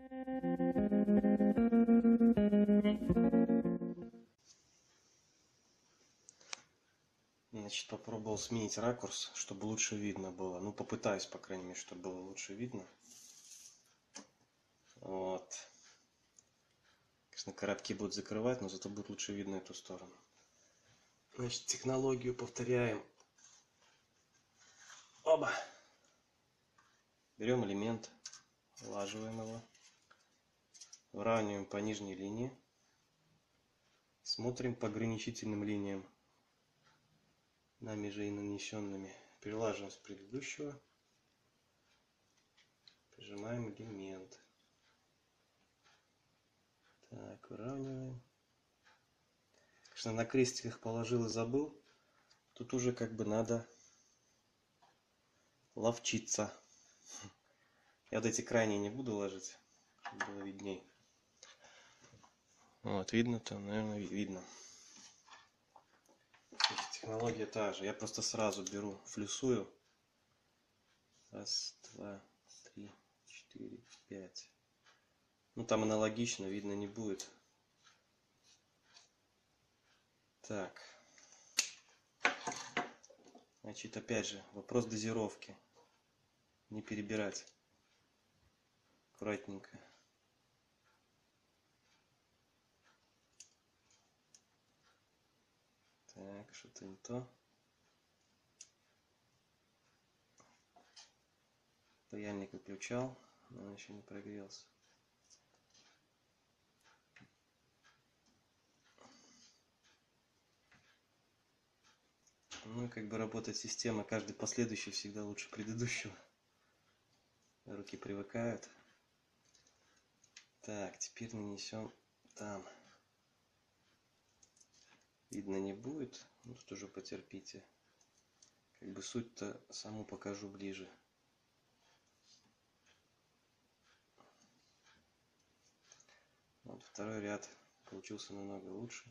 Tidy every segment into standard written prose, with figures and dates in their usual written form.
Значит, попробовал сменить ракурс, чтобы лучше видно было. Ну, попытаюсь, по крайней мере, чтобы было лучше видно. Вот. Конечно, коробки будут закрывать, но зато будет лучше видно эту сторону. Значит, технологию повторяем. Оба. Берем элемент, улаживаем его. Выравниваем по нижней линии. Смотрим по ограничительным линиям, нами же и нанесенными. Прилаживаем с предыдущего. Прижимаем элемент. Так, выравниваем. Конечно, на крестиках положил и забыл. Тут уже как бы надо ловчиться. Я вот эти крайние не буду ложить, чтобы было видней. Вот, видно-то, наверное, видно. Технология та же. Я просто сразу беру, флюсую. Раз, два, три, четыре, пять. Ну, там аналогично, видно не будет. Так. Значит, опять же, вопрос дозировки. Не перебирать. Аккуратненько. Так, что-то не то. Паяльник выключал, но он еще не прогрелся. Ну и как бы работает система, каждый последующий всегда лучше предыдущего. Руки привыкают. Так, теперь нанесем там. Видно не будет, ну, тут уже потерпите. Как бы суть-то саму покажу ближе. Вот второй ряд получился намного лучше,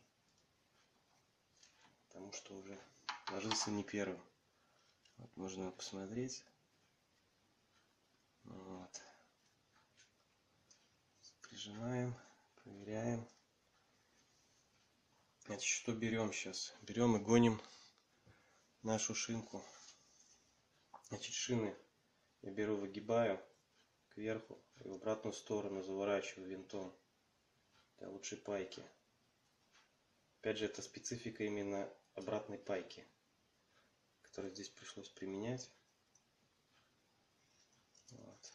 потому что уже ложился не первым. Вот можно посмотреть. Вот. Прижимаем, проверяем. Значит, что берем сейчас? Берем и гоним нашу шинку. Значит, шины я беру, выгибаю кверху и в обратную сторону заворачиваю винтом для лучшей пайки. Опять же, это специфика именно обратной пайки, которую здесь пришлось применять. Вот.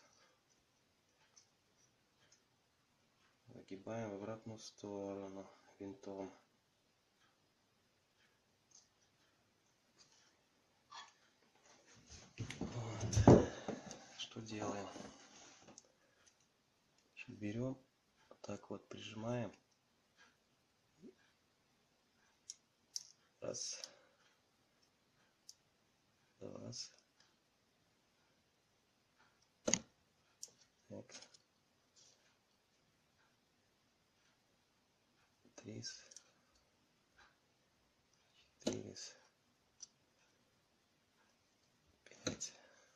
Выгибаем в обратную сторону винтом. Вот. Что делаем? Берем, вот так вот прижимаем. Раз. Два. Так. Три. Четыре. Пять.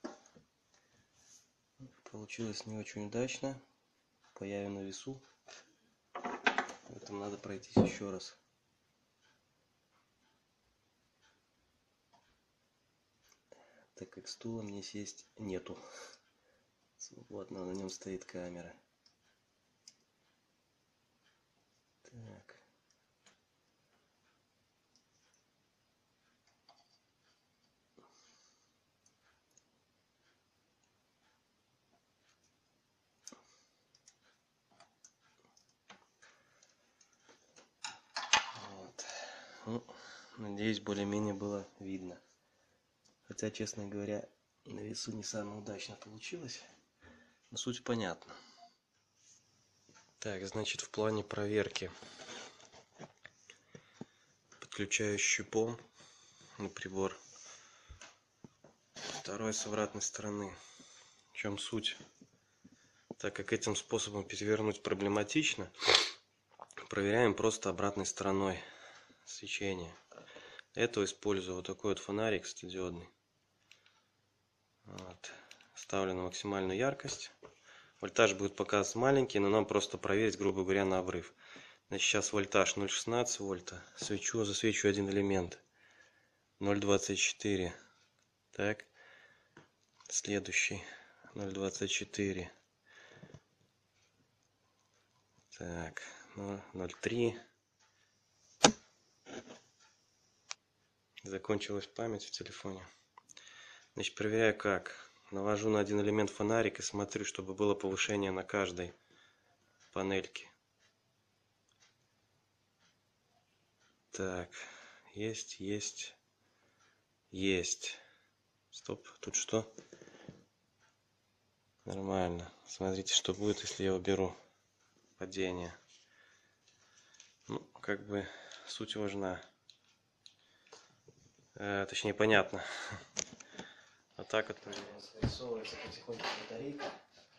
Получилось не очень удачно. Появим на весу. Поэтому надо пройтись еще раз. Так как стула мне сесть нету. Свободно, на нем стоит камера. Так. Вот. Ну, надеюсь, более-менее было видно. Хотя, честно говоря, на весу не самое удачно получилось. Но суть понятна. Так, значит, в плане проверки. Подключаю щупом на прибор. Второй с обратной стороны. В чем суть? Так как этим способом перевернуть проблематично, проверяем просто обратной стороной свечения. Для этого использую вот такой вот фонарик светодиодный. Вот. Ставлю на максимальную яркость. Вольтаж будет показываться маленький, но нам просто проверить, грубо говоря, на обрыв. Значит, сейчас вольтаж 0,16 вольта. Засвечу один элемент. 0,24. Так. Следующий. 0,24. Так. 0,3. Закончилась память в телефоне. Значит, проверяю как. Навожу на один элемент фонарик и смотрю, чтобы было повышение на каждой панельке. Так, есть. Стоп, тут что? Нормально. Смотрите, что будет, если я уберу падение. Ну, как бы суть важна. Точнее, понятно. А так вот вырисовывается потихоньку батарейка.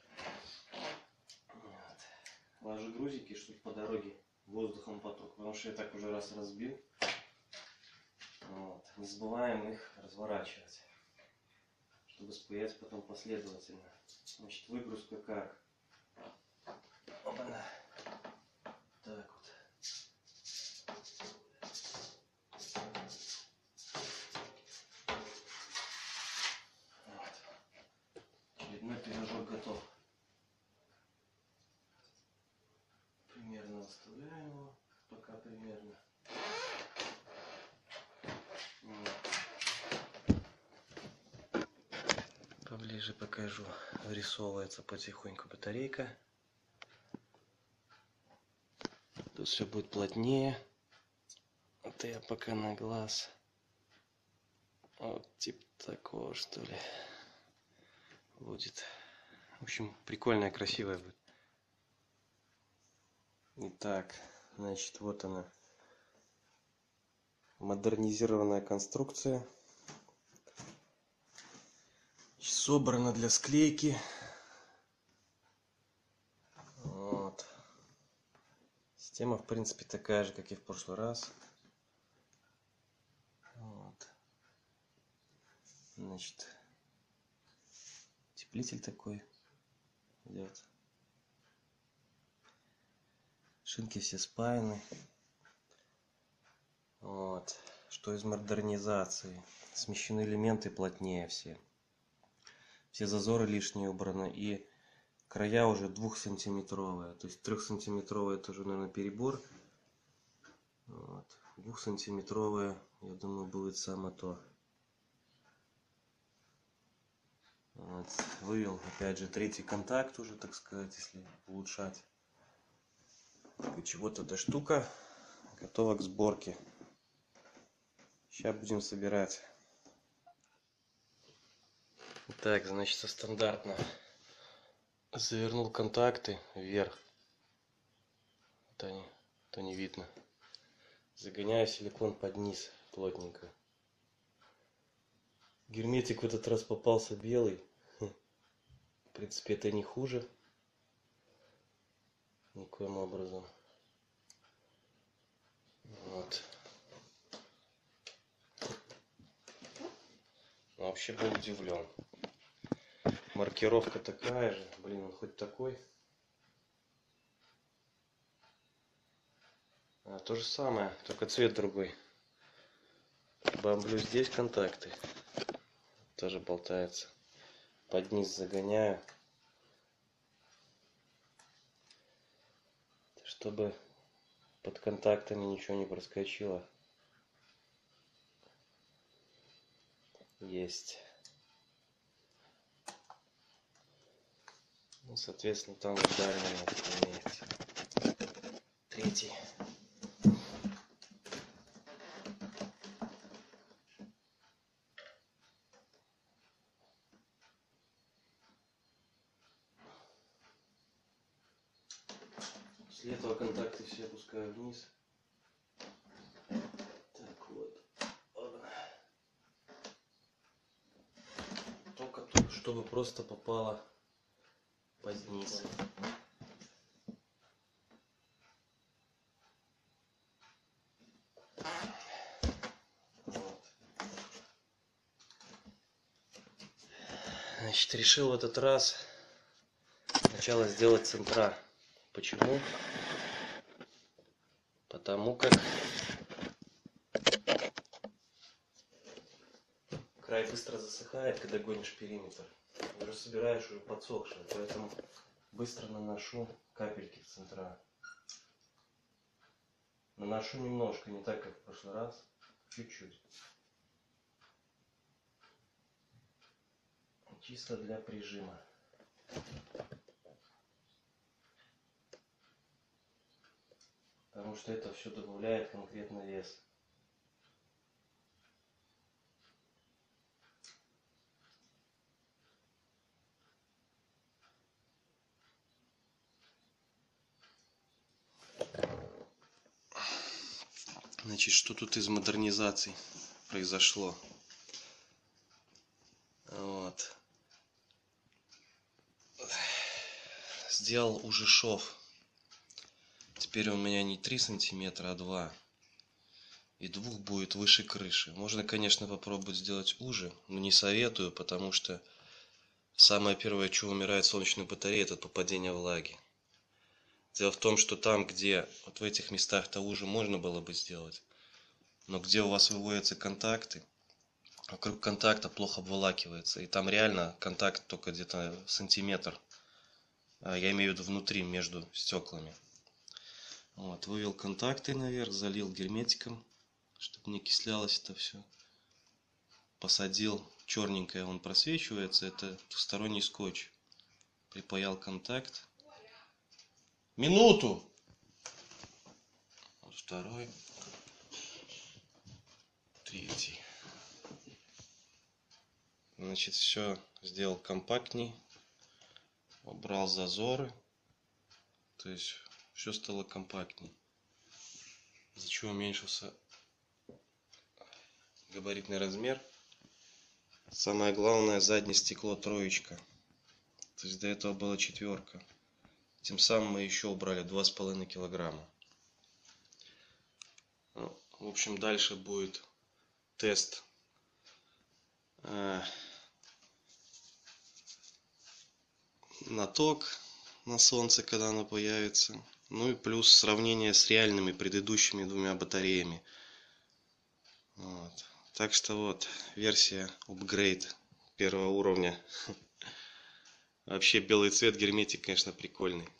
Вот. Ложу грузики, чтобы по дороге воздухом поток, потому что я так уже раз разбил. Вот. Не забываем их разворачивать, чтобы спаять потом последовательно. Значит, выгрузка как? Опа-на. Так вот. Очередной пирожок готов. Примерно выставляем его, пока примерно. Поближе покажу. Вырисовывается потихоньку батарейка. Тут все будет плотнее. Это я пока на глаз. Вот типа такого, что ли, будет. В общем, прикольная, красивая будет. Итак, значит, вот она. Модернизированная конструкция. Собрана для склейки. Вот. Система, в принципе, такая же, как и в прошлый раз. Вот. Значит, утеплитель такой идет. Шинки все спаяны. Вот. Что из модернизации? Смещены элементы плотнее все. Все зазоры лишние убраны. И края уже 2-сантиметровые. То есть 3-сантиметровые тоже, наверное, перебор. Вот. 2-сантиметровые, я думаю, будет самое то. Вот. Вывел, опять же, третий контакт уже, так сказать, если улучшать. Вот эта штука готова к сборке. Сейчас будем собирать. Так, значит, стандартно завернул контакты вверх. То не видно. Загоняю силикон под низ плотненько. Герметик в этот раз попался белый. В принципе, это не хуже. Никоим образом. Вот. Вообще был удивлен. Маркировка такая же. Блин, он хоть такой. То же самое, только цвет другой. Бомблю здесь контакты. Тоже болтается. Под низ загоняю. Чтобы под контактами ничего не проскочило. Есть. Ну, соответственно, там дальний имеется. Третий. После этого контакты все опускаю вниз. Так вот. Только тут, чтобы просто попало под низ. Вот. Значит, решил в этот раз сначала сделать центра. Почему? Потому как край быстро засыхает, когда гонишь периметр. Уже собираешь уже подсохшее, поэтому быстро наношу капельки в центра. Наношу немножко, не так, как в прошлый раз. Чуть-чуть. Чисто для прижима. Потому что это все добавляет конкретно вес. Значит, что тут из модернизаций произошло? Вот. Сделал уже шов. Теперь он у меня не 3 сантиметра, а 2. И 2 будет выше крыши. Можно, конечно, попробовать сделать уже, но не советую, потому что самое первое, что умирает в солнечной батарее, это попадение влаги. Дело в том, что там, где вот в этих местах-то уже можно было бы сделать, но где у вас выводятся контакты, вокруг контакта плохо обволакивается. И там реально контакт только где-то сантиметр. Я имею в виду внутри, между стеклами. Вот, вывел контакты наверх, залил герметиком, чтобы не окислялось это все. Посадил черненькое, он просвечивается, это двусторонний скотч. Припаял контакт. Минуту! Вот второй. Третий. Значит, все сделал компактней. Убрал зазоры. То есть все стало компактней. За чего уменьшился габаритный размер. Самое главное, заднее стекло 3. То есть до этого была 4. Тем самым мы еще убрали 2,5 килограмма. Ну, в общем, дальше будет тест на ток на солнце, когда оно появится. Ну и плюс сравнение с реальными предыдущими 2 батареями. Вот. Так что вот, версия upgrade 1 уровня. Вообще белый цвет, герметик, конечно, прикольный.